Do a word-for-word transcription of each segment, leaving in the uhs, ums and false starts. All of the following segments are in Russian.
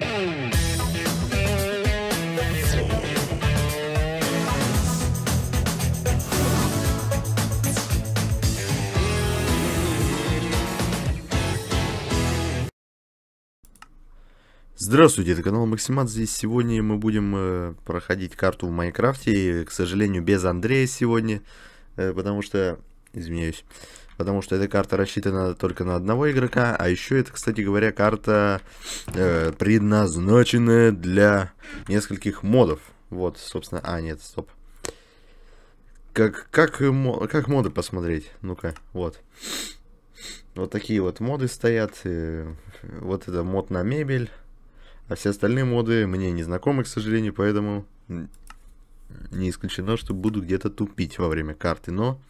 Здравствуйте, это канал Максимат. Здесь сегодня мы будем э, проходить карту в Майнкрафте, и, к сожалению, без Андрея сегодня, э, потому что, извиняюсь, потому что эта карта рассчитана только на одного игрока, а еще это, кстати говоря, карта э, предназначенная для нескольких модов. Вот, собственно, а, нет, стоп. Как, как, как моды посмотреть? Ну-ка, вот. Вот такие вот моды стоят, э, вот это мод на мебель. А все остальные моды мне не знакомы, к сожалению, поэтому не исключено, что буду где-то тупить во время карты, но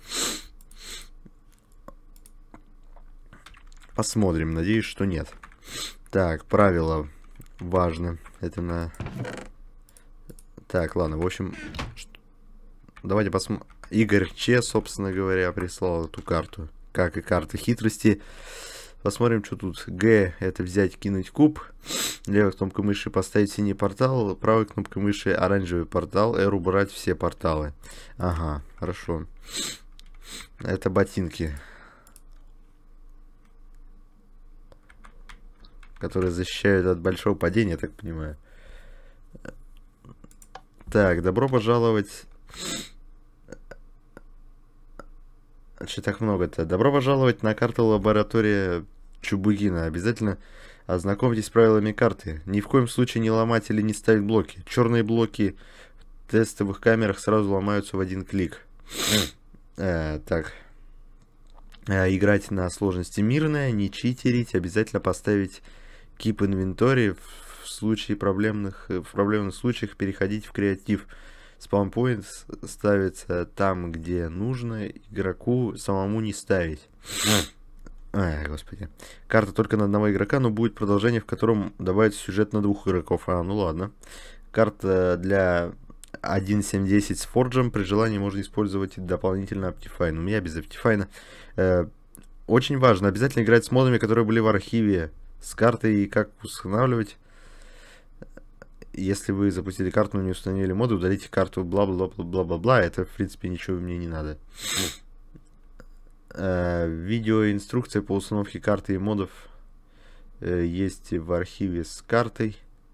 посмотрим, надеюсь, что нет. Так, правило важно. Это на... Так, ладно, в общем, давайте посмотрим. Игорь Че, собственно говоря, прислал эту карту, как и карты хитрости. Посмотрим, что тут. Г — это взять, кинуть куб. Левой кнопкой мыши поставить синий портал. Правой кнопкой мыши оранжевый портал. R убрать все порталы. Ага, хорошо. Это ботинки, которые защищают от большого падения, я так понимаю. Так, добро пожаловать... Что так много-то? Добро пожаловать на карту лаборатория Чубугина. Обязательно ознакомьтесь с правилами карты. Ни в коем случае не ломать или не ставить блоки. Черные блоки в тестовых камерах сразу ломаются в один клик. э, так. Э, играть на сложности мирная, не читерить. Обязательно поставить keep inventory. В случае проблемных, в проблемных случаях переходить в креатив. Спаунпоинт ставится там, где нужно, игроку самому не ставить. Ай, господи. Карта только на одного игрока, но будет продолжение, в котором добавится сюжет на двух игроков. А, ну ладно. Карта для один семь десять с форджем. При желании можно использовать дополнительно Optifine. У меня без Optifine. Э, очень важно, обязательно играть с модами, которые были в архиве. С картой и как устанавливать. Если вы запустили карту, но не установили моды, удалите карту, бла-бла-бла-бла-бла-бла. Это, в принципе, ничего мне не надо. э, видеоинструкция по установке карты и модов э, есть в архиве с картой.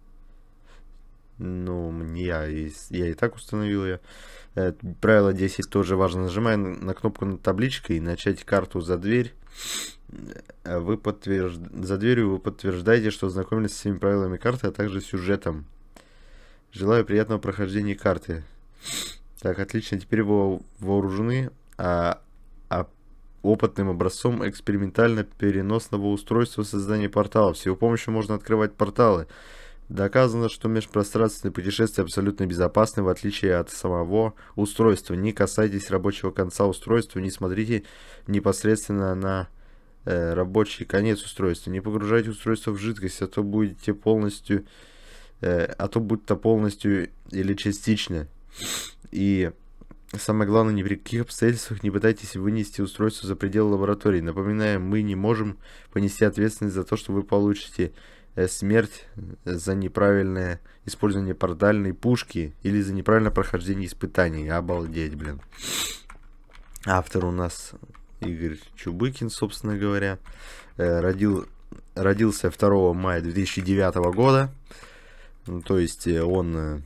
Ну, мне я, я и так установил ее. Э, правило десять тоже важно. Нажимая на кнопку над табличкой и начать карту за дверь. Вы подтвержд... За дверью вы подтверждаете, что ознакомились с всеми правилами карты, а также сюжетом. Желаю приятного прохождения карты. Так, отлично. Теперь вы вооружены а, а, опытным образцом экспериментально переносного устройства создания порталов. С его помощью можно открывать порталы. Доказано, что межпространственные путешествия абсолютно безопасны, в отличие от самого устройства. Не касайтесь рабочего конца устройства, не смотрите непосредственно на э, рабочий конец устройства. Не погружайте устройство в жидкость, а то будете полностью... а то будь-то полностью или частично. И самое главное, ни при каких обстоятельствах не пытайтесь вынести устройство за пределы лаборатории. Напоминаем, мы не можем понести ответственность за то, что вы получите смерть за неправильное использование портальной пушки или за неправильное прохождение испытаний. Обалдеть, блин. Автор у нас Игорь Чубыкин, собственно говоря. Родил, родился второго мая две тысячи девятого года. Ну, то есть он,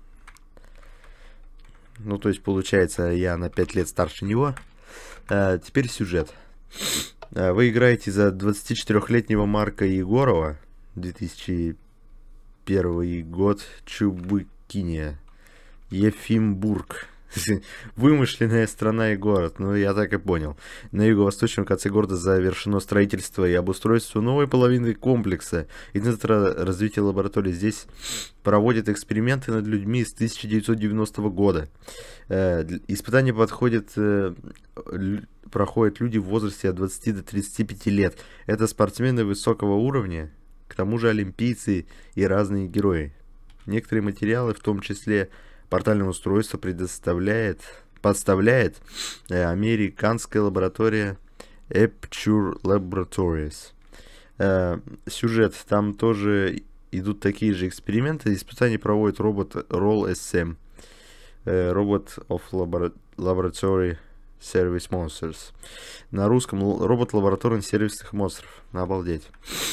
ну, то есть получается, я на пять лет старше него. А, теперь сюжет. А, вы играете за двадцатичетырёхлетнего Марка Егорова, две тысячи первый год, Чубыкине, Ефимбург. Вымышленная страна и город, ну я так и понял. На юго-восточном конце города завершено строительство и обустройство новой половины комплекса и центра развития лаборатории. Здесь проводят эксперименты над людьми с тысяча девятьсот девяностого года. Э, испытания подходят, э, проходят люди в возрасте от двадцати до тридцати пяти лет. Это спортсмены высокого уровня, к тому же олимпийцы и разные герои. Некоторые материалы, в том числе портальное устройство, предоставляет, подставляет э, американская лаборатория Aperture Laboratories. Э, сюжет. Там тоже идут такие же эксперименты. Испытания проводит робот ролл эс эм. Робот of Laboratory Service Monsters. На русском робот лабораторных сервисных монстров. Обалдеть.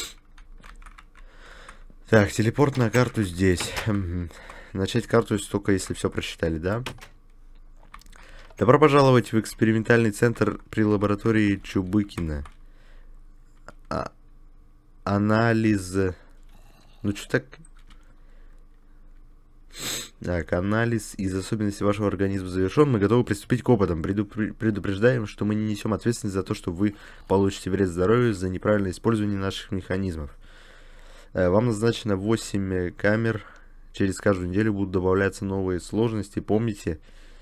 Так, телепорт на карту здесь. Начать карту только если все прочитали, да? Добро пожаловать в экспериментальный центр при лаборатории Чубыкина. А, анализ... Ну, что так... Так, анализ из особенностей вашего организма завершен. Мы готовы приступить к опытам. Предупр... Предупреждаем, что мы не несем ответственность за то, что вы получите вред здоровью за неправильное использование наших механизмов. Вам назначено восемь камер. Через каждую неделю будут добавляться новые сложности. Помните,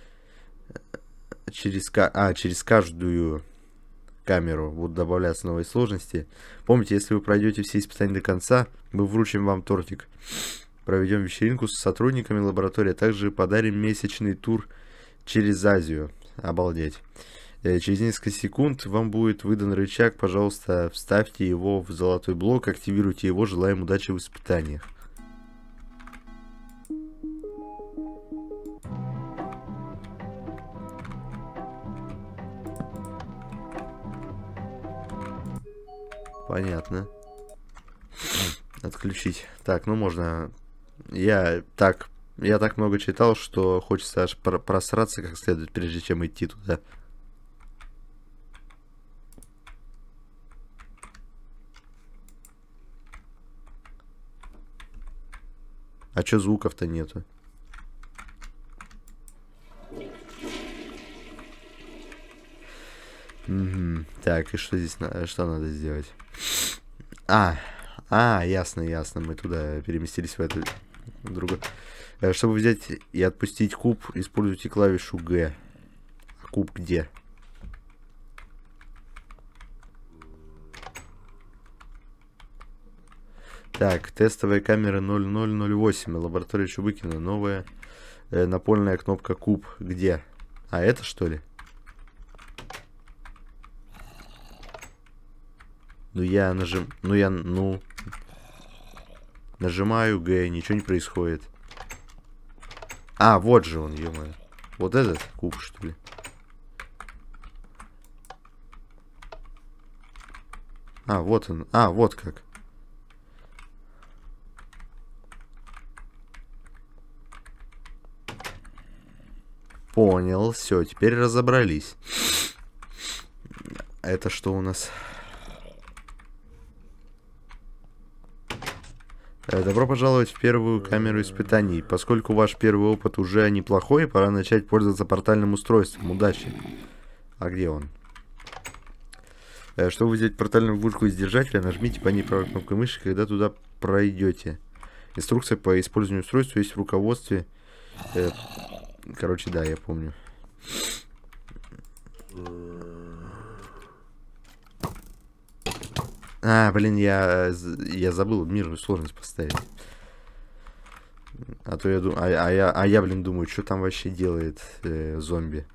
через, а, через каждую камеру будут добавляться новые сложности. Помните, если вы пройдете все испытания до конца, мы вручим вам тортик. Проведем вечеринку с сотрудниками лаборатории, а также подарим месячный тур через Азию. Обалдеть. Через несколько секунд вам будет выдан рычаг. Пожалуйста, вставьте его в золотой блок, активируйте его. Желаем удачи в испытаниях. Понятно. Отключить. Так, ну можно... Я так, я так много читал, что хочется аж просраться как следует, прежде чем идти туда. А чё звуков-то нету? Угу. Так, и что здесь, на... что надо сделать? А, а, ясно, ясно, мы туда переместились в эту... Другую. Чтобы взять и отпустить куб, используйте клавишу Г. А куб где? Так, тестовая камера ноль ноль ноль восемь, лаборатория Чубыкина, новая э, напольная кнопка куб. Где? А это что ли? Ну я нажим... Ну я... Ну... Нажимаю Г, ничего не происходит. А, вот же он, ё-моё. Вот этот куб, что ли? А, вот он. А, вот как. Понял, все, теперь разобрались. Это что у нас? Добро пожаловать в первую камеру испытаний. Поскольку ваш первый опыт уже неплохой, пора начать пользоваться портальным устройством. Удачи. А где он? Чтобы взять портальную ловушку из держателя, нажмите по ней правой кнопкой мыши, когда туда пройдете. Инструкция по использованию устройства есть в руководстве. Короче, да, я помню. А, блин, я, я забыл мирную сложность поставить. А то я думаю, а, а, я, а я, блин, думаю, что там вообще делает э, зомби.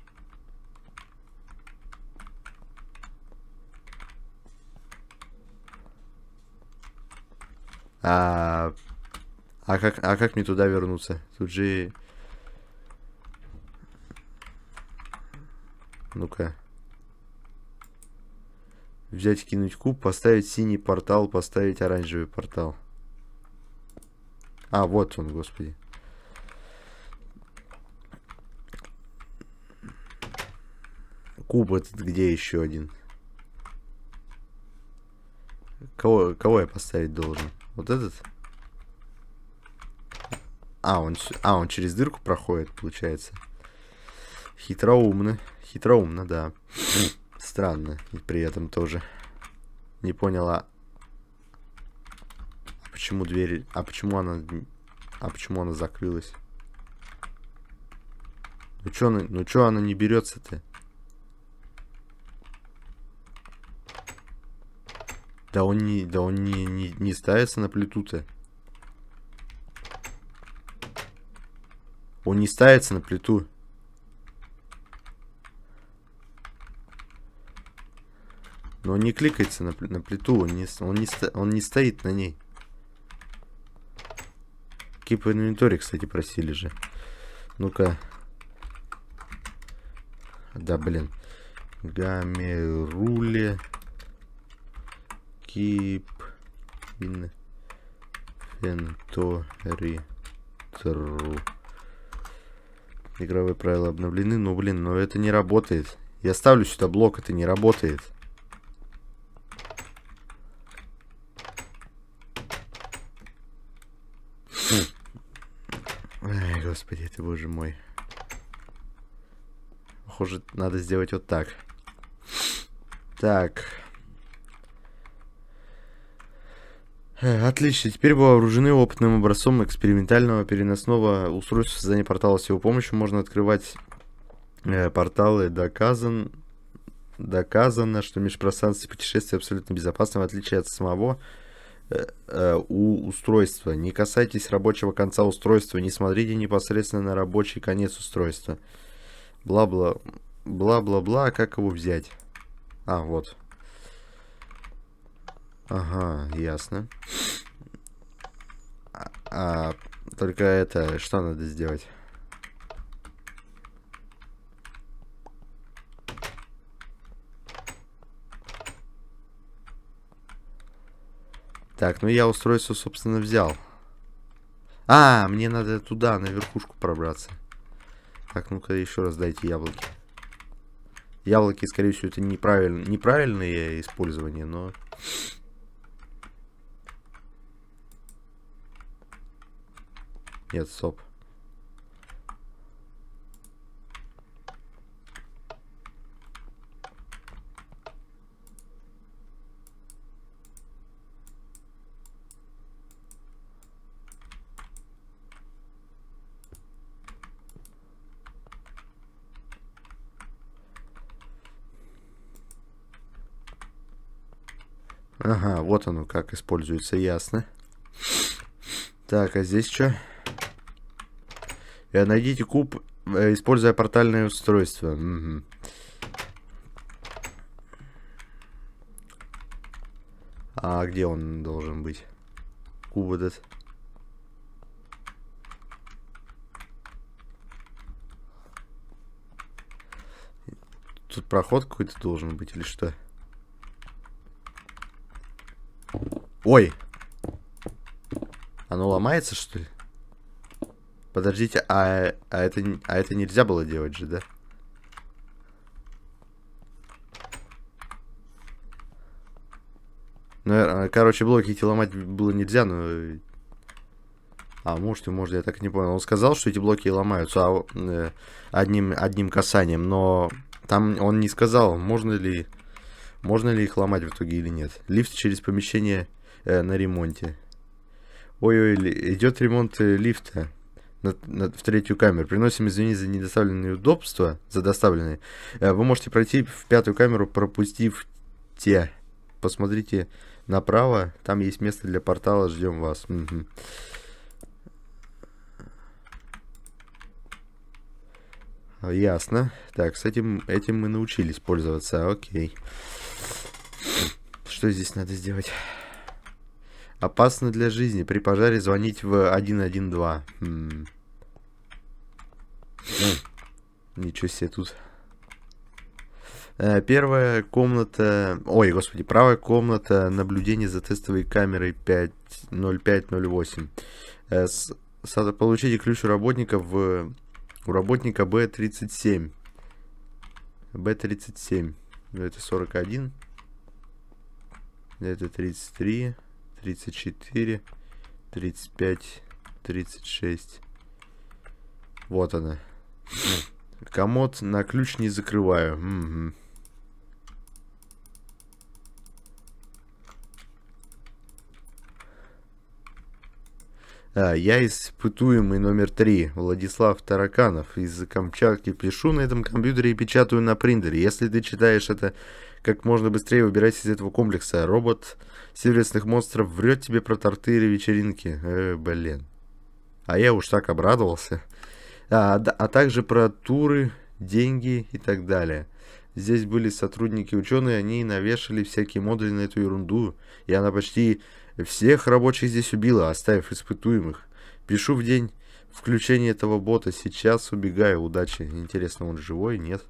А, а, как, а как мне туда вернуться? Тут же... Ну-ка. Взять, кинуть куб, поставить синий портал, поставить оранжевый портал. А, вот он, господи. Куб этот где еще один? Кого, кого я поставить должен? Вот этот? А, он, а, он через дырку проходит, получается. Хитроумно. Хитроумно, да. Странно. И при этом тоже. Не поняла. А почему дверь... А почему она... А почему она закрылась? Ну чё она, ну чё она не берется-то? Да он не... Да он не, не, не ставится на плиту-то. Он не ставится на плиту. Но он не кликается на, на плиту, он не, он, не, он не стоит на ней. Keep inventory, кстати, просили же. Ну-ка. Да, блин. Гамеруле. Keep inventory. True. Игровые правила обновлены. Ну, блин, но это не работает. Я ставлю сюда блок, это не работает. Ай, господи, ты, боже мой. Похоже, надо сделать вот так. Так. Отлично, теперь вы вооружены опытным образцом экспериментального переносного устройства создания портала. С его помощью можно открывать э, порталы. Доказан, доказано, что межпространственное путешествие абсолютно безопасно, в отличие от самого э, э, у устройства. Не касайтесь рабочего конца устройства, не смотрите непосредственно на рабочий конец устройства. Бла-бла, бла-бла-бла, как его взять? А, вот. Ага, ясно. А, а, только это, что надо сделать? Так, ну я устройство, собственно, взял. А, мне надо туда, на верхушку пробраться. Так, ну-ка еще раз дайте яблоки. Яблоки, скорее всего, это неправиль... неправильное использование, но... Нет, стоп. Ага, вот оно как используется, ясно. Так, а здесь что? Найдите куб, используя портальное устройство. Угу. А где он должен быть? Куб этот. Тут проход какой-то должен быть или что? Ой! Оно ломается, что ли? Подождите, а, а, это, а это нельзя было делать же, да? Ну, короче, блоки эти ломать было нельзя, но... А, может и может, я так не понял. Он сказал, что эти блоки ломаются а, э, одним, одним касанием, но там он не сказал, можно ли, можно ли их ломать в итоге или нет. Лифт через помещение э, на ремонте. Ой-ой, идет ремонт э, лифта. На, на, в третью камеру. Приносим извинения за недоставленные удобства, за доставленные. Вы можете пройти в пятую камеру, пропустив те. Посмотрите направо, там есть место для портала, ждем вас. Угу. Ясно. Так, с этим, этим мы научились пользоваться, окей. Что здесь надо сделать? Опасно для жизни. При пожаре звонить в один один два. Хм. Ничего себе тут. Первая комната... Ой, господи, правая комната наблюдения за тестовой камерой пять ноль пять ноль восемь. Получите ключ у работника в... У работника Б тридцать семь. Б тридцать семь. Это сорок один. Это тридцать три. тридцать четыре, тридцать пять, тридцать шесть. Вот она. Комод на ключ не закрываю. Угу. А, я испытуемый номер три, Владислав Тараканов, из Камчатки. Пишу на этом компьютере и печатаю на принтере. Если ты читаешь это как можно быстрее, убирайся из этого комплекса. Робот сервисных монстров врет тебе про торты или вечеринки. Э, блин. А я уж так обрадовался. А, а также про туры, деньги и так далее. Здесь были сотрудники ученые, они навешали всякие модули на эту ерунду. И она почти всех рабочих здесь убила, оставив испытуемых. Пишу в день включения этого бота. Сейчас убегаю. Удачи. Интересно, он живой? Нет.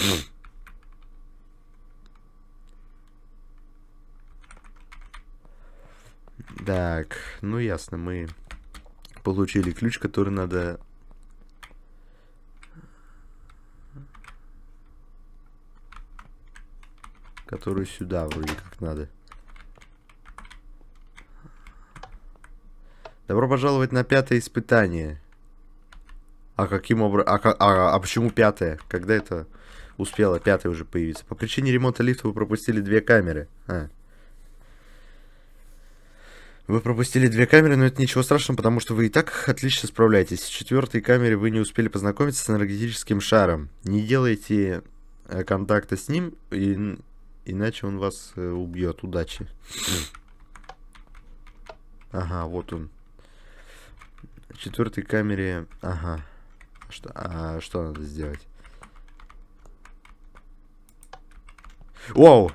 Так, ну ясно, мы получили ключ, который надо... Который сюда вроде как надо. Добро пожаловать на пятое испытание. А каким образом... А, а, а почему пятое? Когда это успело пятое уже появиться? По причине ремонта лифта вы пропустили две камеры. А. Вы пропустили две камеры, но это ничего страшного, потому что вы и так отлично справляетесь. В четвертой камере вы не успели познакомиться с энергетическим шаром. Не делайте контакта с ним, и... иначе он вас убьет. Удачи. Ага, вот он. В четвертой камере... Ага. Что, а что надо сделать? Воу!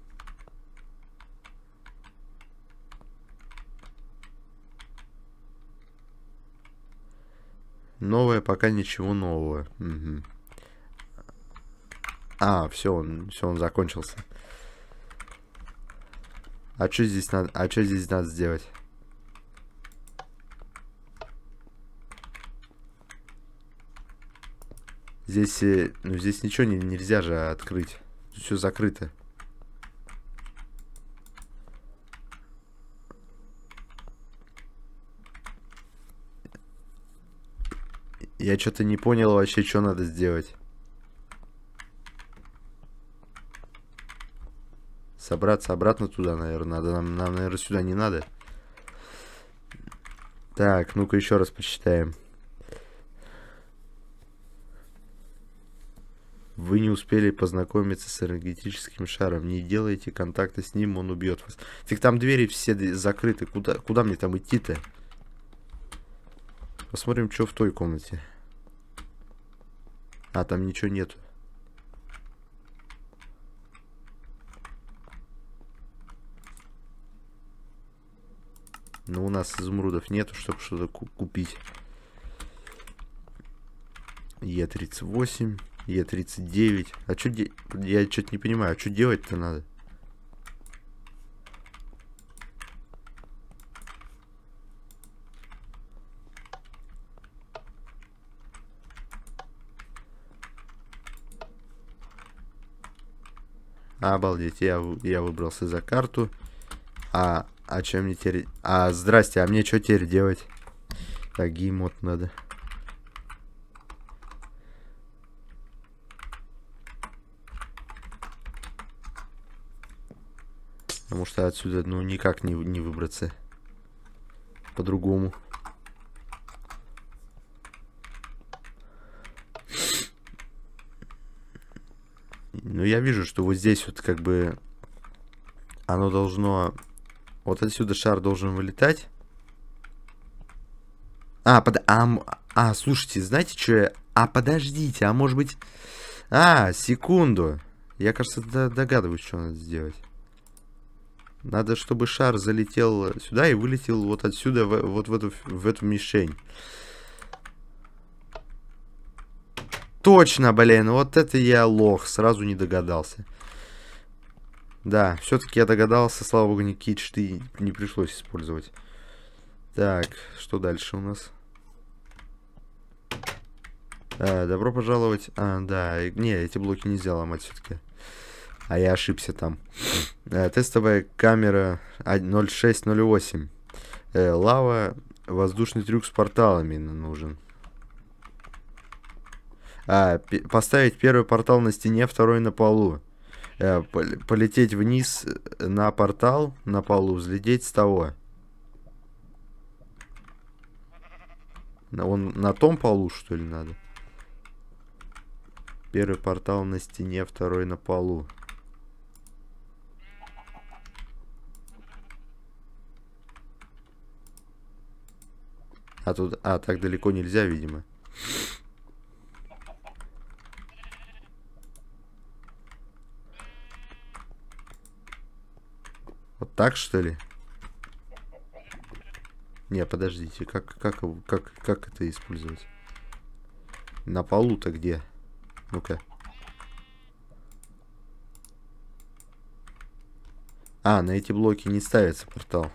Новое, пока ничего нового. Угу. А, все, он, все, он закончился. А что здесь надо? А что здесь надо сделать? Здесь, ну здесь ничего не, нельзя же открыть. Все закрыто. Я что-то не понял вообще, что надо сделать. Собраться обратно туда, наверное, надо. Нам, нам, наверное, сюда не надо. Так, ну-ка еще раз почитаем. Вы не успели познакомиться с энергетическим шаром. Не делайте контакта с ним, он убьет вас. Так там двери все закрыты. Куда, куда мне там идти-то? Посмотрим, что в той комнате. А, там ничего нету. Но у нас изумрудов нету, чтобы что-то купить. Е тридцать восемь, Е тридцать девять. А что де... Я что-то не понимаю, а что делать-то надо? Обалдеть, я, я выбрался за карту. А, а что мне теперь... А, здрасте, а мне что теперь делать? Так, геймод надо. Потому что отсюда, ну, никак не, не выбраться. По-другому. Ну, я вижу, что вот здесь вот как бы... Оно должно... Вот отсюда шар должен вылетать. А, под... а, а, слушайте, знаете, что я... А, подождите, а может быть... А, секунду. Я, кажется, догадываюсь, что надо сделать. Надо, чтобы шар залетел сюда и вылетел вот отсюда, в, вот в эту, в эту мишень. Точно, блин, вот это я лох, сразу не догадался. Да, все-таки я догадался, слава богу, никакие читы не пришлось использовать. Так, что дальше у нас? А, добро пожаловать. А, да, не, эти блоки нельзя ломать все-таки. А я ошибся там. А, тестовая камера ноль шесть ноль восемь. Э, лава, воздушный трюк с порталами нужен. А, поставить первый портал на стене, второй на полу. Э, полететь вниз на портал на полу, взлететь с того. Он на том полу, что ли, надо? Первый портал на стене, второй на полу. А тут... А, так далеко нельзя, видимо. Вот так, что ли? Не, подождите, как, как, как, как это использовать? На полу-то где? Ну-ка. А, на эти блоки не ставится портал.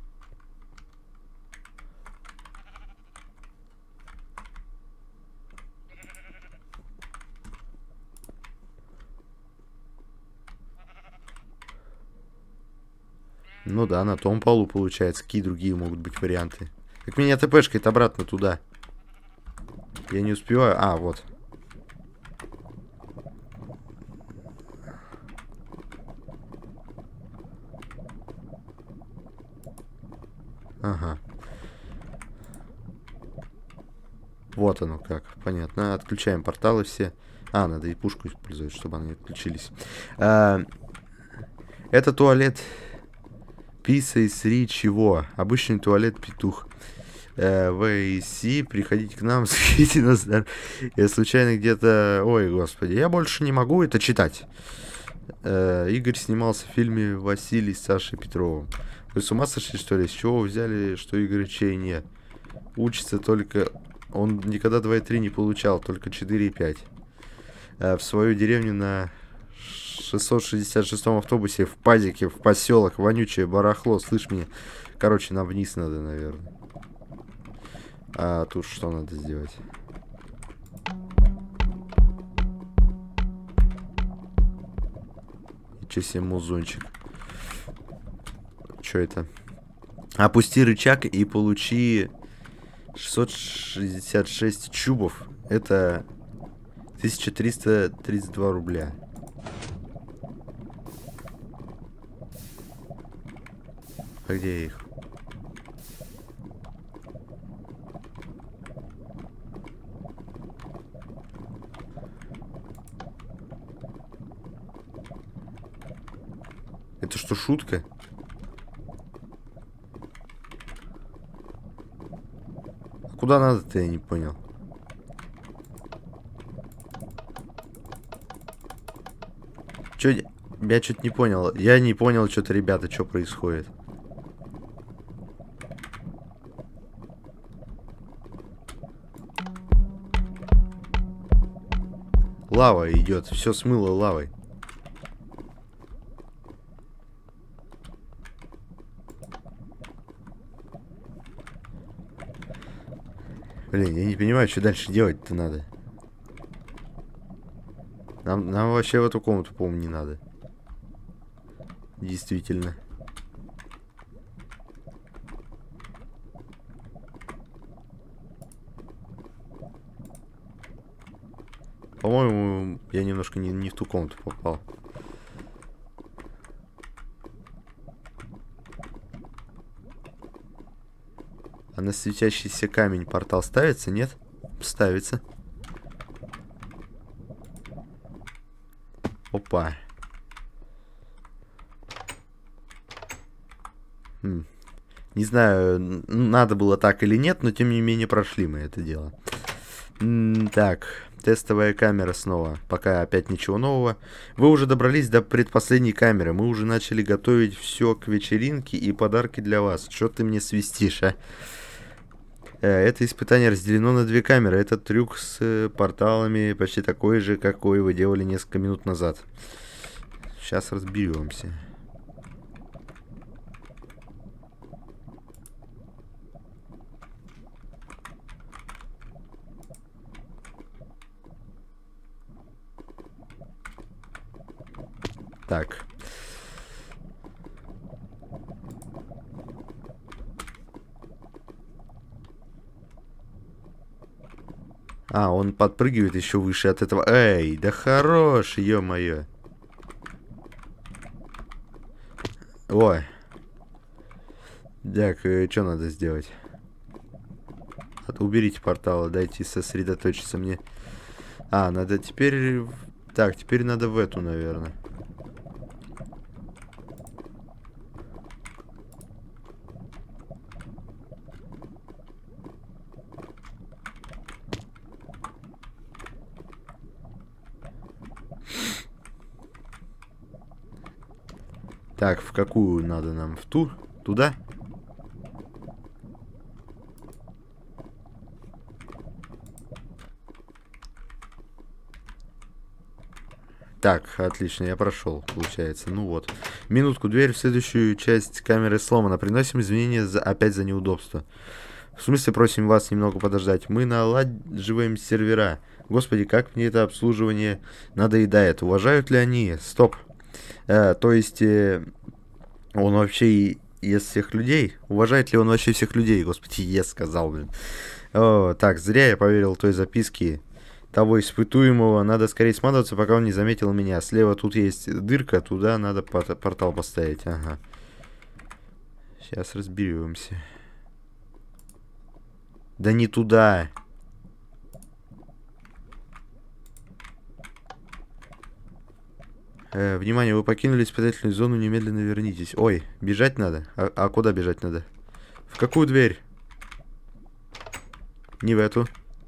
Ну да, на том полу получается. Какие другие могут быть варианты? Как меня ТПшкает обратно туда. Я не успеваю. А, вот. Ага. Вот оно как. Понятно. Отключаем порталы все. А, надо и пушку использовать, чтобы они отключились. А, это туалет Писа и Сри чего? Обычный туалет петух. В С, приходите к нам, сходите на здоровье. Я случайно где-то... Ой, господи, я больше не могу это читать. Э, Игорь снимался в фильме «Василий» с Сашей Петровым. Вы с ума сошли, что ли? С чего вы взяли, что Игорь чей не? Учится только... Он никогда два и три не получал, только четыре и пять. Э, в свою деревню на шестьсот шестьдесят шестом автобусе в пазике, в поселок, вонючее барахло. Слышь меня? Короче, нам вниз надо, наверное. А тут что надо сделать? Ничего себе музончик. Что это? Опусти рычаг и получи шестьсот шестьдесят шесть чубов. Это тысяча триста тридцать два рубля. А где я их? Это что, шутка? А куда надо-то, я не понял. Чё, я что-то не понял. Я не понял, что-то, ребята, что происходит. Лава идет, все смыло лавой. Блин, я не понимаю, что дальше делать-то надо. Нам, нам вообще в эту комнату, по-моему, не надо. Действительно. По-моему, я немножко не, не в ту комнату попал. А на светящийся камень портал ставится, нет? Ставится. Опа. Хм. Не знаю, надо было так или нет, но тем не менее прошли мы это дело. М так, тестовая камера снова. Пока опять ничего нового. Вы уже добрались до предпоследней камеры. Мы уже начали готовить все к вечеринке и подарки для вас. Что ты мне свистишь, а? Это испытание разделено на две камеры. Этот трюк с порталами почти такой же, какой вы делали несколько минут назад. Сейчас разберемся. Так. А, он подпрыгивает еще выше от этого. Эй, да хорош, ё-моё. Ой. Так, что надо сделать? Уберите порталы, дайте сосредоточиться мне. А, надо теперь... Так, теперь надо в эту, наверное. Так, в какую надо нам? В ту? Туда? Так, отлично, я прошел, получается. Ну вот. Минутку, дверь в следующую часть камеры сломана. Приносим извинения за, опять за неудобство. В смысле, просим вас немного подождать. Мы налаживаем сервера. Господи, как мне это обслуживание надоедает. Уважают ли они? Стоп. Э, то есть, э, он вообще и ест всех людей? Уважает ли он вообще всех людей? Господи, ест, сказал, блин. О, так, зря я поверил той записке того испытуемого. Надо скорее сматываться, пока он не заметил меня. Слева тут есть дырка, туда надо портал поставить. Ага. Сейчас разберемся. Да не туда. Э, внимание, вы покинули испытательную зону, немедленно вернитесь. Ой, бежать надо? А, а куда бежать надо? В какую дверь? Не в эту.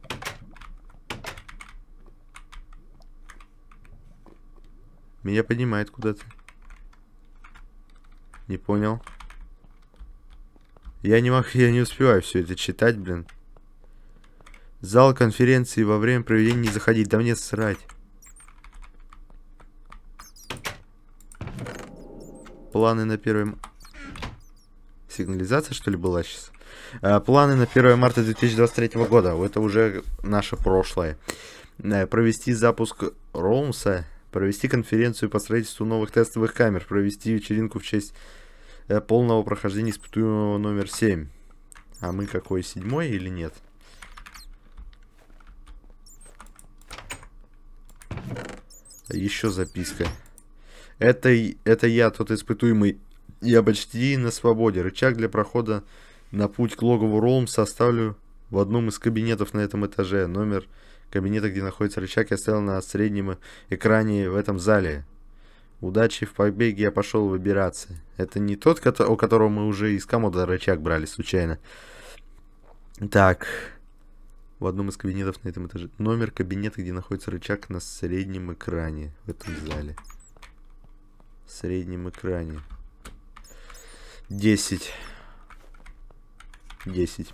Меня поднимает куда-то. Не понял. Я не могу, я не успеваю все это читать, блин. Зал конференции во время проведения не заходить. Да мне срать. Планы на первое... Сигнализация, что ли, была сейчас? А, планы на первое марта две тысячи двадцать третьего года. Это уже наше прошлое. А, провести запуск Роумса. Провести конференцию по строительству новых тестовых камер. Провести вечеринку в честь а, полного прохождения испытуемого номер семь. А мы какой? Седьмой или нет? Еще записка. Это, это я, тот испытуемый. Я почти на свободе. Рычаг для прохода на путь к логову Роумса оставлю в одном из кабинетов на этом этаже. Номер кабинета, где находится рычаг, я оставил на среднем экране в этом зале. Удачи в побеге, я пошел выбираться. Это не тот, у которого мы уже из комода рычаг брали случайно. Так. В одном из кабинетов на этом этаже. Номер кабинета, где находится рычаг на среднем экране в этом зале. В среднем экране. Десять. Десять.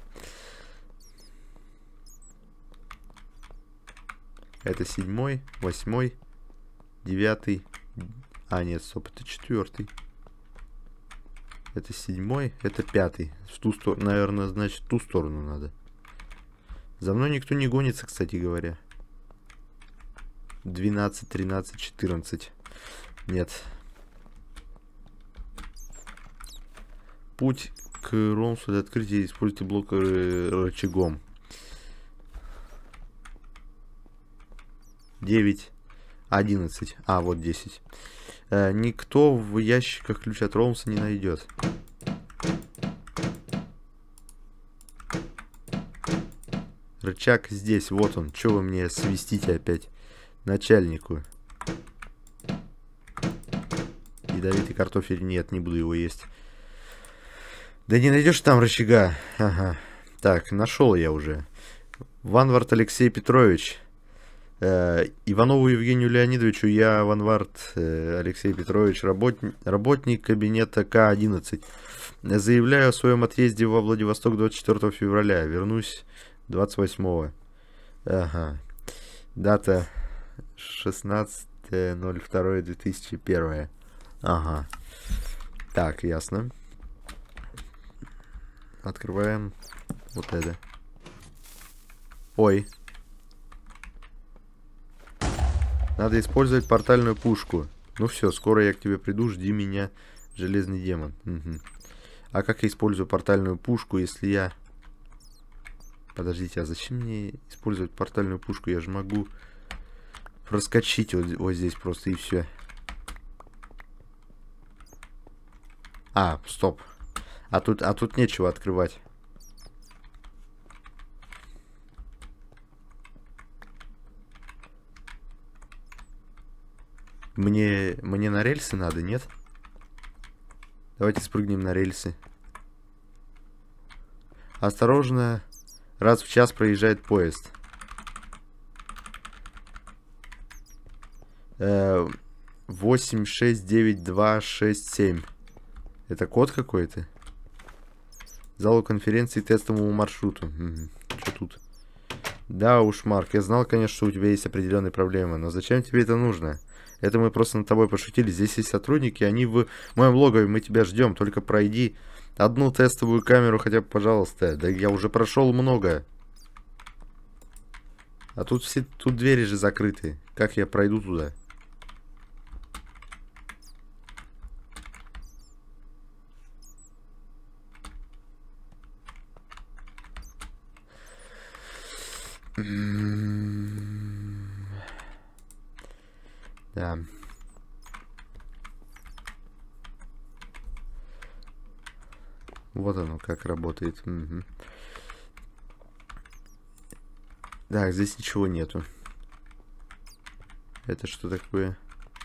Это седьмой, восьмой, девятый. А, нет, стоп, это четвертый. Это седьмой, это пятый. В ту сторону, наверное, значит, в ту сторону надо. За мной никто не гонится, кстати говоря. двенадцать, тринадцать, четырнадцать. Нет. Путь к Роумсу для открытия используйте блок рычагом. девять, одиннадцать. А, вот десять. Э, никто в ящиках ключ от Роумса не найдет. Рычаг здесь, вот он. Че вы мне свистите опять? Начальнику. Ядовитый картофель нет, не буду его есть. Да не найдешь там рычага. Ага. Так, нашел я уже. Ванвард Алексей Петрович. Э, Иванову Евгению Леонидовичу, я Ванвард э, Алексей Петрович, работ... работник кабинета К одиннадцать. Заявляю о своем отъезде во Владивосток двадцать четвёртого февраля. Вернусь двадцать восьмого. Ага. Дата шестнадцатое ноль второе две тысячи первое. Ага. Так, ясно. Открываем вот это. Ой. Надо использовать портальную пушку. Ну все, скоро я к тебе приду, жди меня, железный демон. Угу. А как я использую портальную пушку, если я... Подождите, а зачем мне использовать портальную пушку? Я же могу проскочить вот, вот здесь просто и все. А, стоп. А тут, а тут нечего открывать. Мне, мне на рельсы надо, нет? Давайте спрыгнем на рельсы. Осторожно. Раз в час проезжает поезд. восемь, шесть, девять, два, шесть, семь. Это код какой-то? Залу конференции тестовому маршруту. Угу. Что тут? Да уж, Марк, я знал, конечно, что у тебя есть определенные проблемы, но зачем тебе это нужно? Это мы просто над тобой пошутили. Здесь есть сотрудники, они в моем логове, мы тебя ждем. Только пройди одну тестовую камеру хотя бы, пожалуйста. Да я уже прошел много. А тут все, тут двери же закрыты. Как я пройду туда? Да. Вот оно как работает. Угу. Так, здесь ничего нету. Это что такое?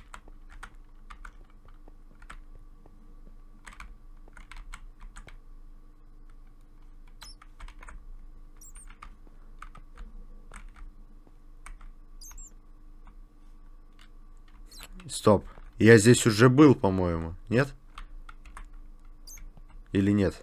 Стоп. Я здесь уже был, по-моему. Нет? Или нет?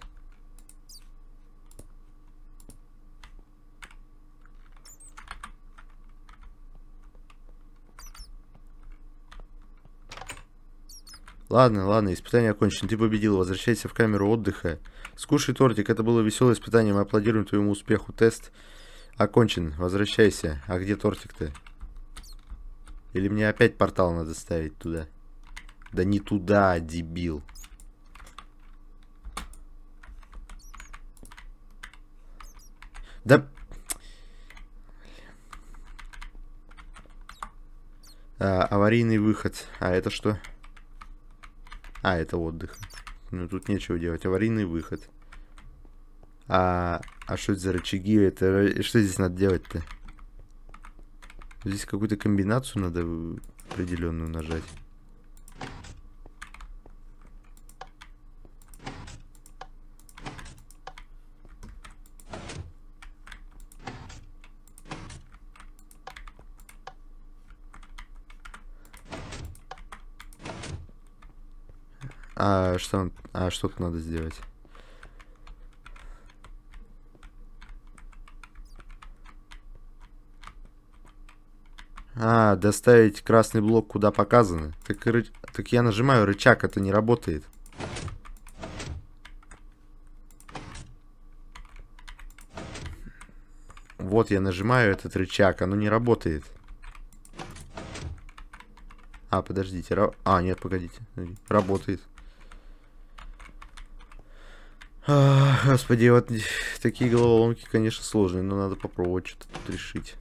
Ладно, ладно, испытание окончено. Ты победил. Возвращайся в камеру отдыха. Скушай тортик. Это было веселое испытание. Мы аплодируем твоему успеху. Тест окончен. Возвращайся. А где тортик-то? Или мне опять портал надо ставить туда? Да не туда, дебил. Да... А, аварийный выход. А это что? А, это отдых. Ну, тут нечего делать. Аварийный выход. А, а что это за рычаги? Это... Что здесь надо делать-то? Здесь какую-то комбинацию надо определенную нажать. А что, он... а что тут надо сделать? А, доставить красный блок куда показано. Так, ры... так я нажимаю рычаг, это не работает. Вот я нажимаю этот рычаг, оно не работает. А, подождите. Ра... А, нет, погодите. Работает. А, господи, вот такие головоломки, конечно, сложные, но надо попробовать что-то тут решить.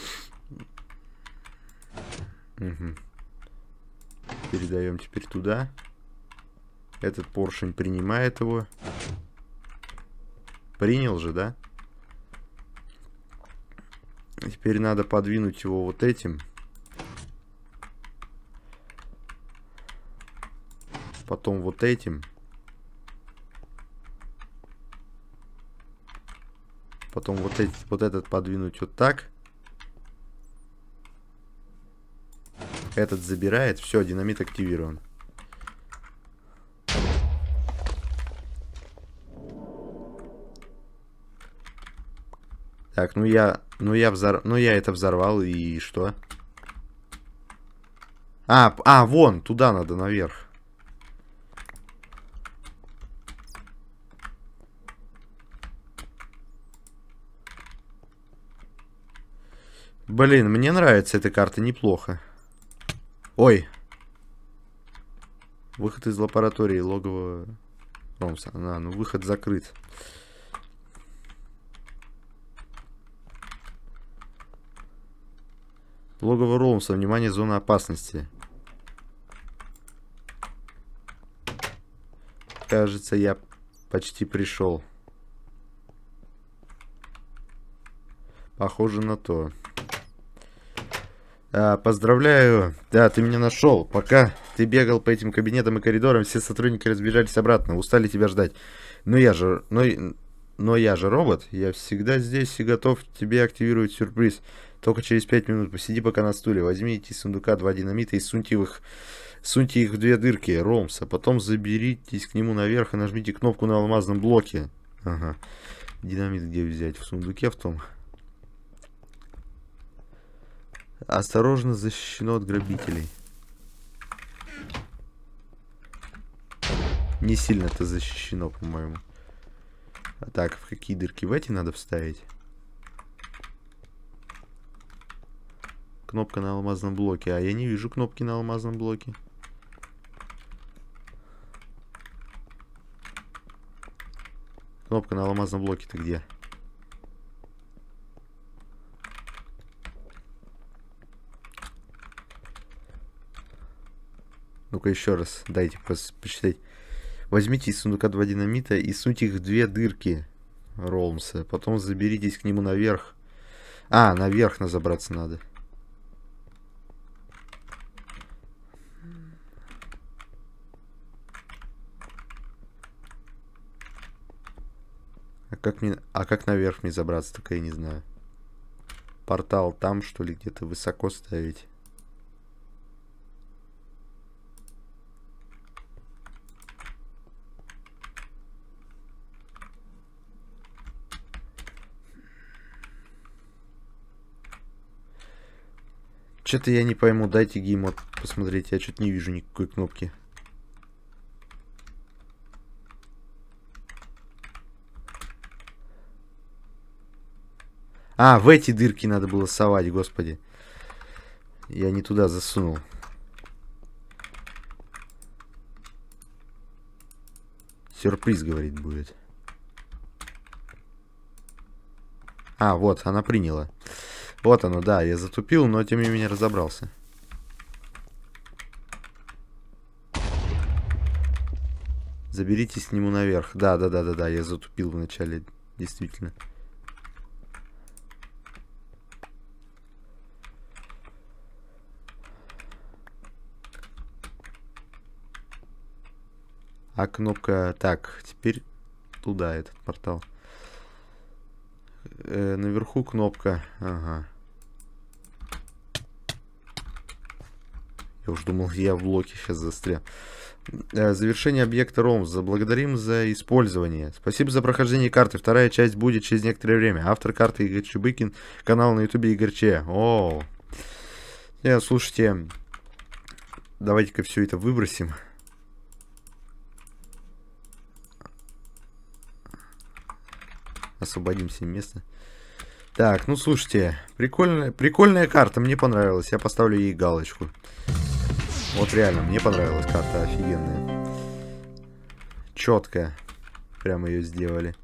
Угу. Передаем теперь туда. Этот поршень принимает его. Принял же, да? Теперь надо подвинуть его вот этим. Потом вот этим. Потом вот, эти, вот этот подвинуть вот так. Этот забирает. Все, динамит активирован. Так, ну я... Ну я взор... Ну я это взорвал, и что? А, а, вон, туда надо, наверх. Блин, мне нравится эта карта, неплохо. Ой. Выход из лаборатории, логово Ромса. А, ну выход закрыт. Логово Ромса, внимание, зона опасности. Кажется, я почти пришел. Похоже на то. А, поздравляю. Да, ты меня нашел. Пока ты бегал по этим кабинетам и коридорам, все сотрудники разбежались обратно. Устали тебя ждать. Но я же... Но, но я же робот. Я всегда здесь и готов тебе активировать сюрприз. Только через пять минут. Посиди пока на стуле. Возьмите из сундука два динамита и суньте их, суньте их в две дырки Ромса. Потом заберитесь к нему наверх и нажмите кнопку на алмазном блоке. Ага. Динамит где взять? В сундуке в том. Осторожно, защищено от грабителей. не сильно-то защищено, по-моему. А так, в какие дырки? В эти надо вставить? Кнопка на алмазном блоке. А я не вижу кнопки на алмазном блоке. Кнопка на алмазном блоке-то где? Ну-ка еще раз, дайте посчитать. Возьмите из сундука два динамита и суньте их в две дырки Ролмса. Потом заберитесь к нему наверх. А, наверх на забраться надо. А как мне, а как наверх мне забраться, только я не знаю. Портал там, что ли, где-то высоко ставить. Что-то я не пойму, дайте геймод посмотреть, я что-то не вижу никакой кнопки. А, в эти дырки надо было совать, господи. Я не туда засунул. Сюрприз, говорит, будет. А, вот, она приняла. Вот оно, да, я затупил, но тем не менее разобрался. Заберитесь к нему наверх. Да, да, да, да, да, я затупил вначале, действительно. А кнопка... Так, теперь туда этот портал. Э, наверху кнопка. Ага. Я уж думал, я в блоке сейчас застрял. Э, завершение объекта Ролмс. Заблагодарим за использование. Спасибо за прохождение карты. Вторая часть будет через некоторое время. Автор карты Игорь Чубыкин. Канал на ютубе Игорь Че. О, э, слушайте, давайте-ка все это выбросим. Освободим себе место. Так, ну слушайте, прикольная, прикольная карта, мне понравилась. Я поставлю ей галочку. Вот реально, мне понравилась карта, офигенная. Четкая. Прямо ее сделали.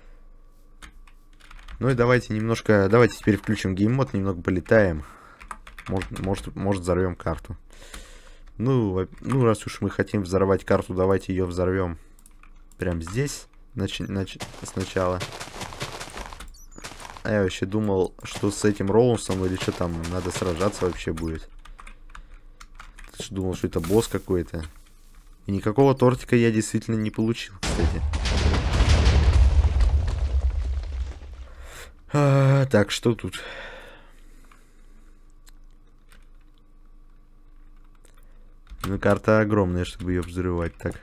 Ну и давайте немножко, давайте теперь включим гейммод, немного полетаем. Может, может, может взорвем карту. Ну, ну, раз уж мы хотим взорвать карту, давайте ее взорвем. Прям здесь. Нач... Нач... Сначала. А я вообще думал, что с этим Ролмсом или что там надо сражаться вообще будет. Думал, что это босс какой-то. И никакого тортика я действительно не получил, кстати. А, так, что тут? Ну, карта огромная, чтобы ее взрывать так.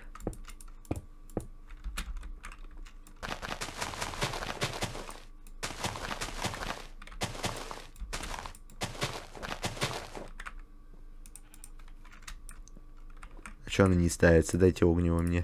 Что она не ставится? Дайте огнево мне.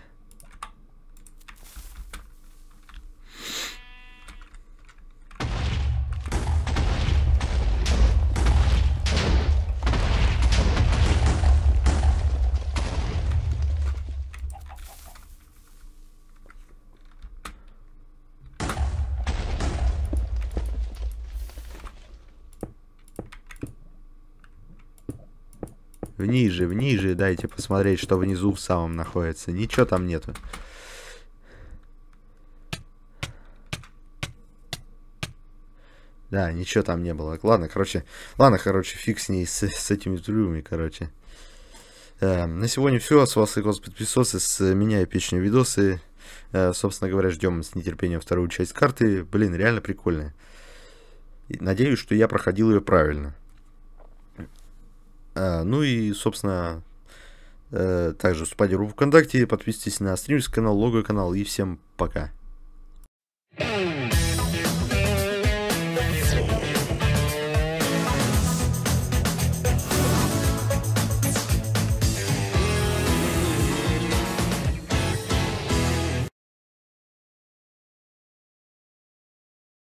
Вниже, вниже, дайте посмотреть, что внизу в самом находится. Ничего там нету. Да, ничего там не было. Ладно, короче, ладно, короче, фиг с ней, с, с этими трюками, короче. Э, на сегодня все. С вас лайкос, подписываться, с меня эпичные видосы. Э, собственно говоря, ждем с нетерпением вторую часть карты. Блин, реально прикольная. И надеюсь, что я проходил ее правильно. А, ну и, собственно, э, также вступайте в группу ВКонтакте, подписывайтесь на стримерский канал, логовый канал, и всем пока.